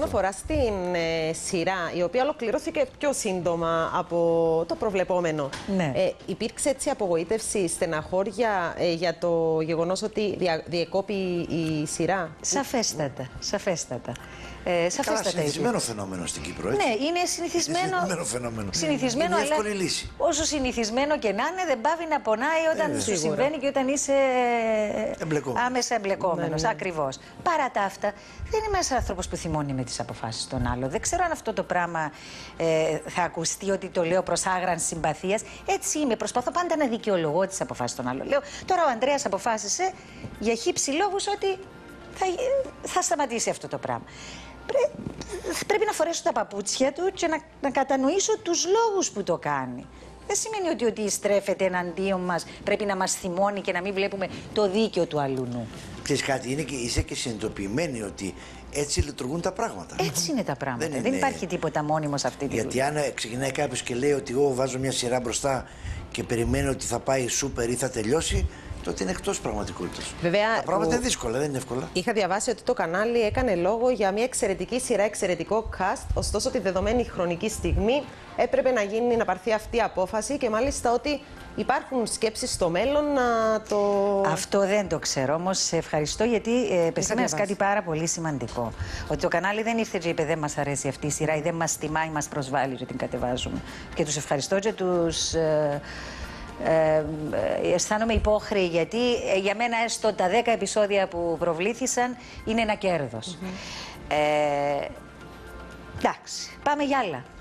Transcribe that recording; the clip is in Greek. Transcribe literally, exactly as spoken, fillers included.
αφορά στην ε, σειρά, η οποία ολοκληρώθηκε πιο σύντομα από το προβλεπόμενο, ναι. ε, υπήρξε έτσι απογοήτευση, στεναχώρια ε, για το γεγονός ότι δια, διεκόπη η σειρά? Σαφέστατα, σαφέστατα. Ε, Καλά, συνηθισμένο φαινόμενο στην Κύπρο, έτσι. Ναι, είναι συνηθισμένο. Είναι συνηθισμένο φαινόμενο. Συνηθισμένο, είναι αλλά εύκολη λύση. όσο συνηθισμένο και να είναι, δεν πάβει να πονάει όταν ε, σου σίγουρα. συμβαίνει και όταν είσαι εμπλεκόμενος. άμεσα εμπλεκόμενος. Ναι, ναι. Ακριβώς. Παρά τα αυτά, δεν είμαι ένας άνθρωπος που θυμώνει με τις αποφάσεις των άλλων. Δεν ξέρω αν αυτό το πράγμα ε, θα ακουστεί ότι το λέω προς άγρανση συμπαθίας. Έτσι είμαι. Προσπαθώ πάντα να δικαιολογώ τις αποφάσεις των άλλων. Λέω, τώρα ο Ανδρέας αποφάσισε για χύψη λόγους ότι θα, θα σταματήσει αυτό το πράγμα. Πρέ, πρέπει να φορέσω τα παπούτσια του και να, να κατανοήσω τους λόγους που το κάνει. Δεν σημαίνει ότι ότι στρέφεται εναντίον μας, πρέπει να μας θυμώνει και να μην βλέπουμε το δίκαιο του αλουνού. Ξέρεις κάτι, είναι και, είσαι και συνειδητοποιημένη ότι έτσι λειτουργούν τα πράγματα. Έτσι είναι τα πράγματα. Δεν, Δεν είναι... υπάρχει τίποτα μόνιμο σε αυτή τη Γιατί δουλειά. αν ξεκινάει κάποιος και λέει ότι εγώ βάζω μια σειρά μπροστά και περιμένω ότι θα πάει σούπερ ή θα τελειώσει, τότε είναι εκτός πραγματικότητας. Βέβαια, τα πράγματα που... είναι δύσκολα, δεν είναι εύκολα. Είχα διαβάσει ότι το κανάλι έκανε λόγο για μια εξαιρετική σειρά, εξαιρετικό cast, ωστόσο τη δεδομένη χρονική στιγμή έπρεπε να γίνει, να πάρθει αυτή η απόφαση και μάλιστα ότι υπάρχουν σκέψεις στο μέλλον να το... Αυτό δεν το ξέρω, όμως σε ευχαριστώ γιατί ε, επεσήμανες κάτι πάρα πολύ σημαντικό. Ότι το κανάλι δεν ήρθε και είπε δεν μας αρέσει αυτή η σειρά ή δεν μας τιμάει, μας προσβάλλει και την κατεβάζουμε. Και τους ευχαριστώ και τους... Ε, Ε, ε, αισθάνομαι υπόχρεη γιατί ε, για μένα έστω τα δέκα επεισόδια που προβλήθησαν είναι ένα κέρδος. Mm-hmm. ε, εντάξει, πάμε για άλλα.